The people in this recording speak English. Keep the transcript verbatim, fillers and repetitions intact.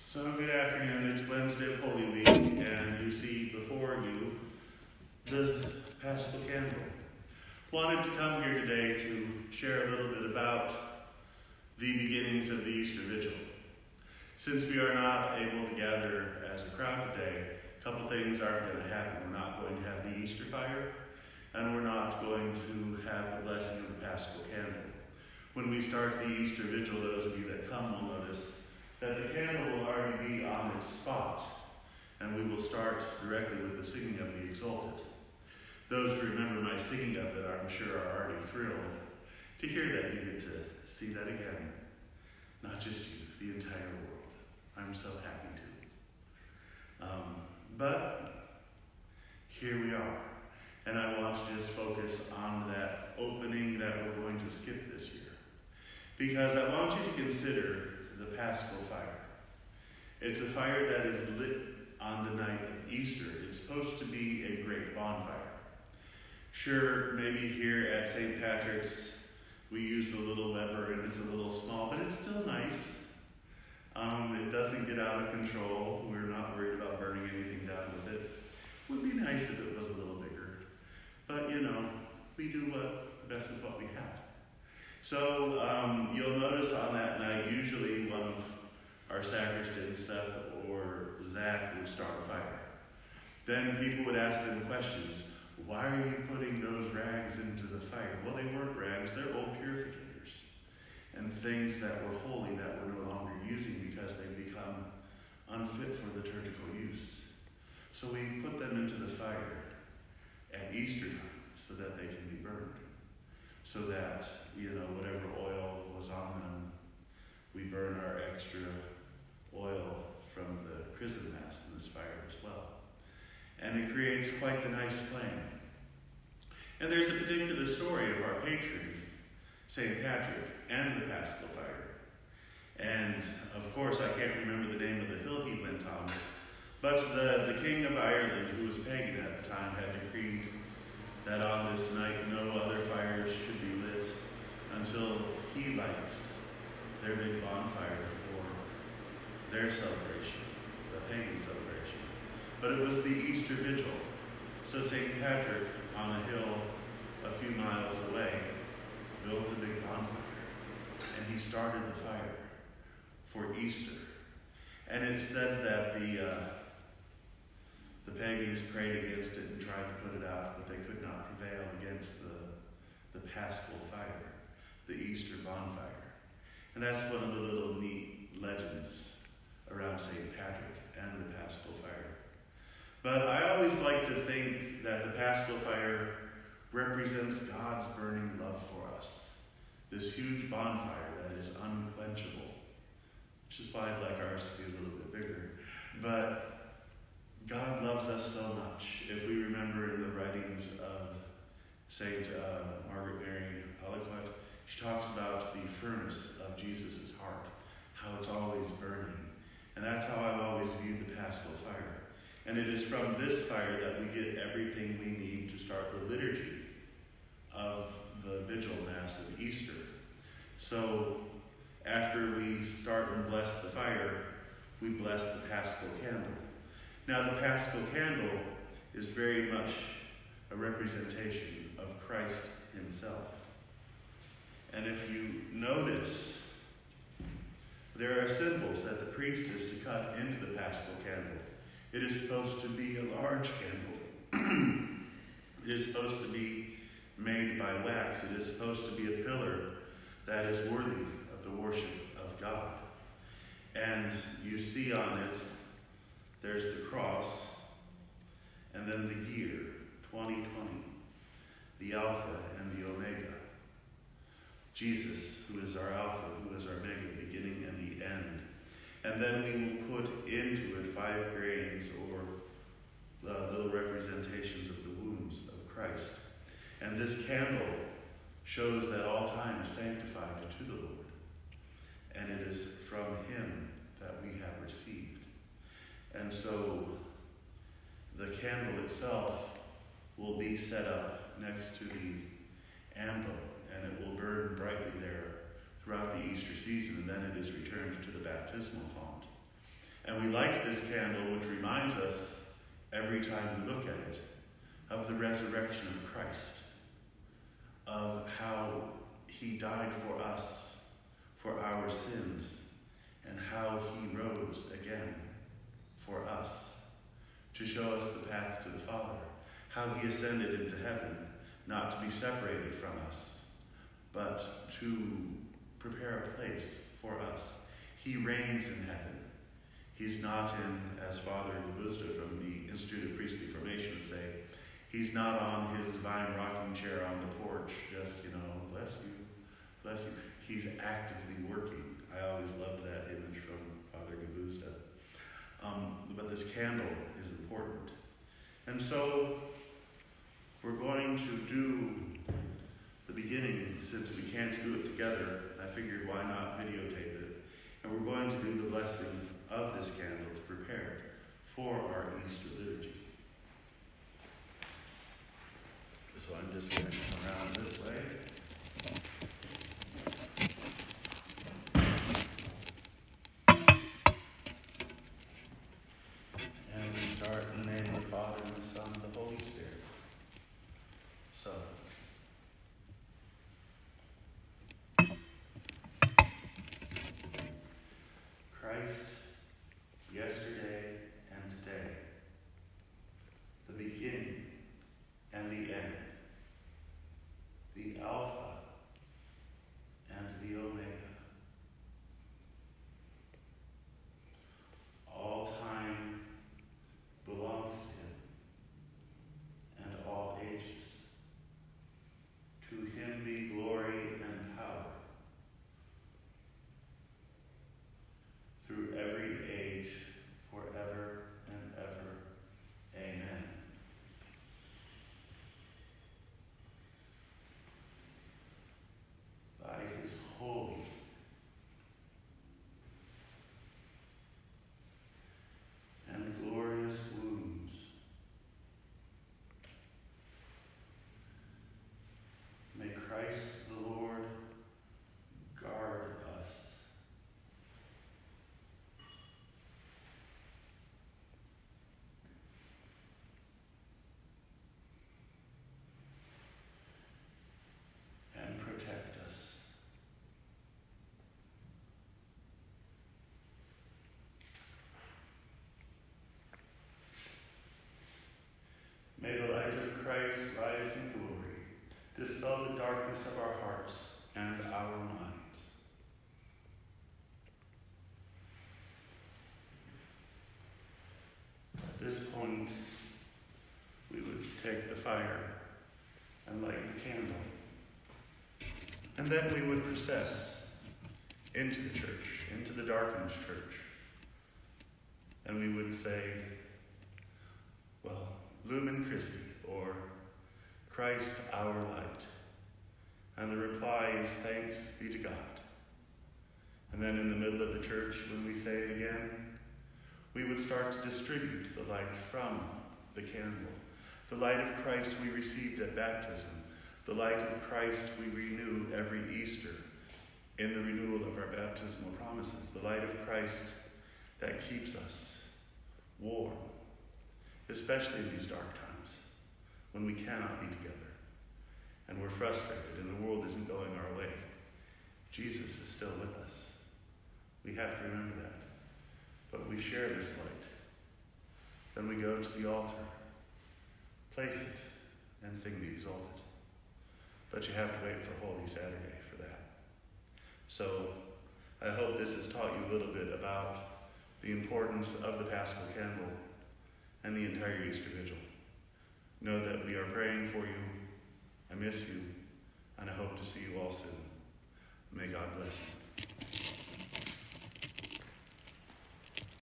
So good afternoon, it's Wednesday of Holy Week, and you see before you the Pascal Candle. Wanted to come here today to share a little bit about the beginnings of the Easter Vigil. Since we are not able to gather as a crowd today, a couple things aren't going to happen. We're not going to have the Easter fire, and we're not going to have the blessing of the Paschal Candle. When we start the Easter Vigil, those of you that come will notice that the candle will already be on its spot, and we will start directly with the singing of the Exultet. Those who remember my singing of it, I'm sure, are already thrilled to hear that you get to see that again. Not just you, the entire world. I'm so happy to. Um, but here we are, and I want to just focus on that opening that we're going to skip this year, because I want you to consider the Paschal fire. It's a fire that is lit on the night of Easter. It's supposed to be a great bonfire. Sure, maybe here at Saint Patrick's we use the little Weber and it's a little small, but it's still nice. Um, it doesn't get out of control. We're not worried about burning anything down with it. It would be nice if it was a little bigger. But, you know, we do what best with what we have. So um, you'll notice on that night, usually one of our sacristans, Seth or Zach, would start a fire. Then people would ask them questions. Why are you putting those rags into the fire? Well, they weren't rags, they're old purificators. And things that were holy that we're no longer using because they've become unfit for liturgical use. So we put them into the fire at Easter time so that they can be burned. So that, you know, whatever oil was on them, we burn our extra oil from the chrism mass in this fire as well. And it creates quite the nice flame. And there's a particular story of our patron, Saint Patrick, and the Paschal fire. And, of course, I can't remember the name of the hill he went on, but the, the King of Ireland, who was pagan at the time, had decreed that on this night no other fires should be lit until he lights their big bonfire for their celebration, the pagan celebration. But it was the Easter Vigil. So Saint Patrick, on a hill a few miles away, built a big bonfire, and he started the fire for Easter. And it said that the uh, The pagans prayed against it and tried to put it out, but they could not prevail against the, the Paschal fire, the Easter bonfire. And that's one of the little neat legends around Saint Patrick and the Paschal fire. But I always like to think that the Paschal fire represents God's burning love for us. This huge bonfire that is unquenchable, which is why I'd like ours to be a little bit bigger. But God loves us so much. If we remember in the writings of Saint Uh, Margaret Mary Alacoque, she talks about the furnace of Jesus' heart, how it's always burning. And that's how I've always viewed the Paschal fire. And it is from this fire that we get everything we need to start the liturgy of the Vigil Mass of Easter. So after we start and bless the fire, we bless the Paschal Candle. Now, the Paschal Candle is very much a representation of Christ himself. And if you notice, there are symbols that the priest is to cut into the Paschal Candle. It is supposed to be a large candle. It is supposed to be made by wax. It is supposed to be a pillar that is worthy of the worship of God. And you see on it, there's the cross, and then the year, twenty twenty, the Alpha and the Omega. Jesus, who is our Alpha, who is our Omega, beginning and the end. And then we will put into it five grains, or uh, little representations of the wounds of Christ. And this candle shows that all time is sanctified to the Lord. And it is from him that we have received. And so the candle itself will be set up next to the anvil, and it will burn brightly there throughout the Easter season, and then it is returned to the baptismal font. And we light this candle, which reminds us, every time we look at it, of the resurrection of Christ, of how he died for us, for our sins, and how he rose again for us, to show us the path to the Father, how he ascended into heaven, not to be separated from us, but to prepare a place for us. He reigns in heaven. He's not in, as Father Gubuzda from the Institute of Priestly Formation would say, he's not on his divine rocking chair on the porch, just, you know, bless you, bless you. He's actively working. I always loved that image from Father Gubuzda. Um, but this candle is important. And so we're going to do the beginning, since we can't do it together. I figured why not videotape it. And we're going to do the blessing of this candle to prepare for our Easter liturgy. So I'm just going to come around this way. And we start in the name of the Father, and the Son, and the Holy Spirit. So. Christ, yesterday and today, the beginning and the end, the Alpha and the Omega. All time belongs to him, and all ages. To him be glory and power, through every age, forever and ever. Amen. By his holy and glorious wounds, may Christ the Lord guard us. And protect us. May the light of Christ rise in glory, dispel the darkness of our hearts and our minds. At this point, we would take the fire and light the candle. And then we would process into the church, into the darkened church. And we would say, well, Lumen Christi, or Christ our light. And the reply is, thanks be to God. And then in the middle of the church, when we say it again, we would start to distribute the light from the candle. The light of Christ we received at baptism. The light of Christ we renew every Easter in the renewal of our baptismal promises. The light of Christ that keeps us warm, especially in these dark times when we cannot be together and we're frustrated and the world isn't going our way. Jesus is still with us. We have to remember that. But we share this light. Then we go to the altar, place it, and sing the Exalted. But you have to wait for Holy Saturday for that. So I hope this has taught you a little bit about the importance of the Paschal Candle and the entire Easter Vigil. Know that we are praying for you. I miss you, and I hope to see you all soon. May God bless you.